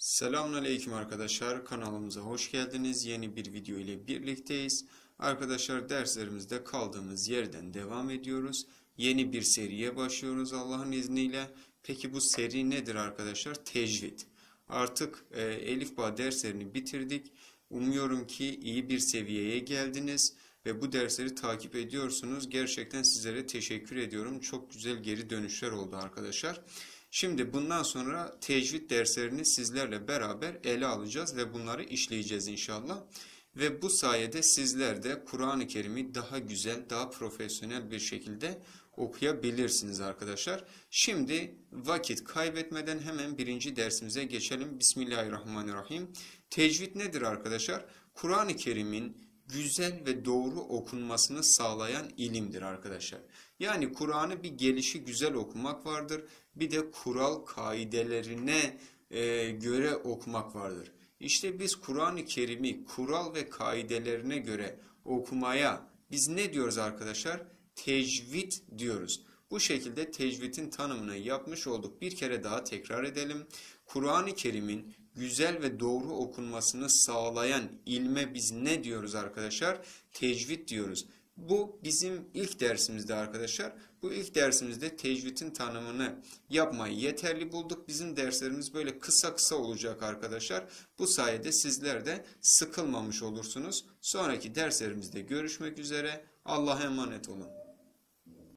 Selamünaleyküm arkadaşlar, kanalımıza hoş geldiniz. Yeni bir video ile birlikteyiz. Arkadaşlar, derslerimizde kaldığımız yerden devam ediyoruz. Yeni bir seriye başlıyoruz Allah'ın izniyle. Peki bu seri nedir arkadaşlar? Tecvid. Artık Elif Ba derslerini bitirdik. Umuyorum ki iyi bir seviyeye geldiniz ve bu dersleri takip ediyorsunuz. Gerçekten sizlere teşekkür ediyorum. Çok güzel geri dönüşler oldu arkadaşlar. Şimdi bundan sonra tecvid derslerini sizlerle beraber ele alacağız ve bunları işleyeceğiz inşallah. Ve bu sayede sizler de Kur'an-ı Kerim'i daha güzel, daha profesyonel bir şekilde okuyabilirsiniz arkadaşlar. Şimdi vakit kaybetmeden hemen birinci dersimize geçelim. Bismillahirrahmanirrahim. Tecvid nedir arkadaşlar? Kur'an-ı Kerim'in güzel ve doğru okunmasını sağlayan ilimdir arkadaşlar. Yani Kur'an'ı bir gelişi güzel okumak vardır. Bir de kural kaidelerine göre okumak vardır. İşte biz Kur'an-ı Kerim'i kural ve kaidelerine göre okumaya biz ne diyoruz arkadaşlar? Tecvid diyoruz. Bu şekilde tecvidin tanımını yapmış olduk. Bir kere daha tekrar edelim. Kur'an-ı Kerim'in güzel ve doğru okunmasını sağlayan ilme biz ne diyoruz arkadaşlar? Tecvid diyoruz. Bu bizim ilk dersimizde arkadaşlar. Bu ilk dersimizde tecvidin tanımını yapmayı yeterli bulduk. Bizim derslerimiz böyle kısa kısa olacak arkadaşlar. Bu sayede sizler de sıkılmamış olursunuz. Sonraki derslerimizde görüşmek üzere. Allah'a emanet olun.